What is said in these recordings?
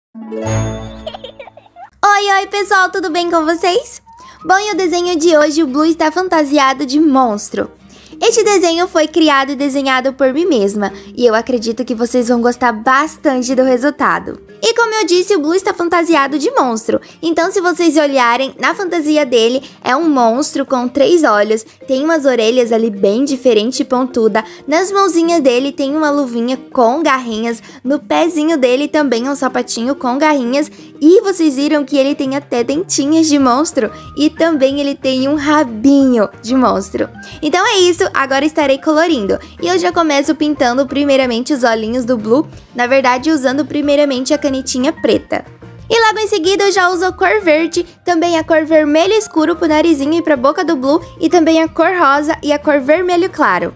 Oi pessoal, tudo bem com vocês? Bom, e o desenho de hoje, o Blue está fantasiado de monstro. Este desenho foi criado e desenhado por mim mesma, e eu acredito que vocês vão gostar bastante do resultado. E como eu disse, o Blue está fantasiado de monstro, então se vocês olharem, na fantasia dele é um monstro com 3 olhos, tem umas orelhas ali bem diferente e pontuda, nas mãozinhas dele tem uma luvinha com garrinhas, no pezinho dele também é um sapatinho com garrinhas, e vocês viram que ele tem até dentinhas de monstro, e também ele tem um rabinho de monstro. Então é isso, agora estarei colorindo, e eu já começo pintando primeiramente os olhinhos do Blue, na verdade usando primeiramente a canetinha preta. E logo em seguida eu já uso a cor verde, também a cor vermelho escuro pro narizinho e pra boca do Blue, e também a cor rosa e a cor vermelho claro.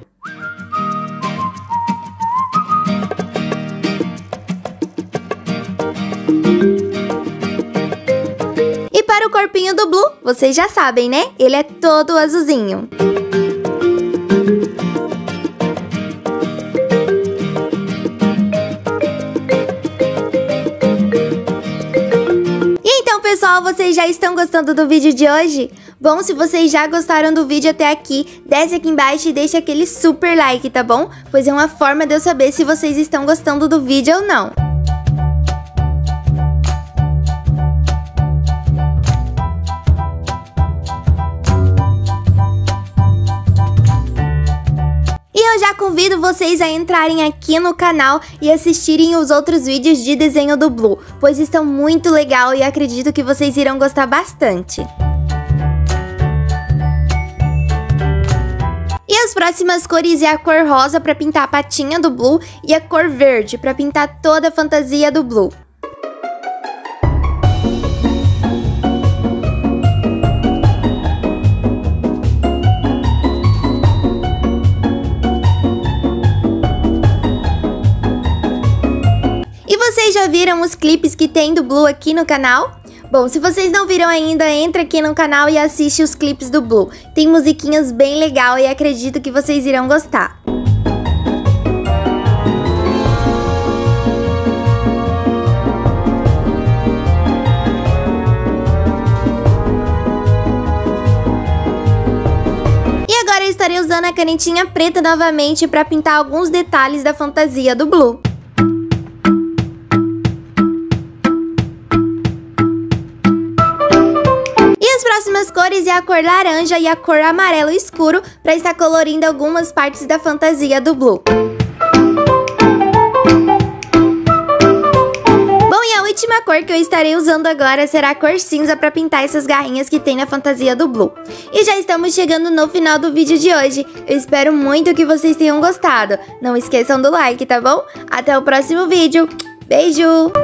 E para o corpinho do Blue, vocês já sabem, né? Ele é todo azulzinho. Pessoal, vocês já estão gostando do vídeo de hoje? Bom, se vocês já gostaram do vídeo até aqui, desce aqui embaixo e deixa aquele super like, tá bom? Pois é uma forma de eu saber se vocês estão gostando do vídeo ou não. Eu já convido vocês a entrarem aqui no canal e assistirem os outros vídeos de desenho do Blue, pois estão muito legal e acredito que vocês irão gostar bastante. E as próximas cores é a cor rosa para pintar a patinha do Blue e a cor verde para pintar toda a fantasia do Blue. Vocês já viram os clipes que tem do Blue aqui no canal? Bom, se vocês não viram ainda, entra aqui no canal e assiste os clipes do Blue. Tem musiquinhas bem legal e acredito que vocês irão gostar. E agora eu estarei usando a canetinha preta novamente para pintar alguns detalhes da fantasia do Blue. As próximas cores é a cor laranja e a cor amarelo escuro para estar colorindo algumas partes da fantasia do Blue. Bom, e a última cor que eu estarei usando agora será a cor cinza para pintar essas garrinhas que tem na fantasia do Blue. E já estamos chegando no final do vídeo de hoje. Eu espero muito que vocês tenham gostado. Não esqueçam do like, tá bom? Até o próximo vídeo. Beijo!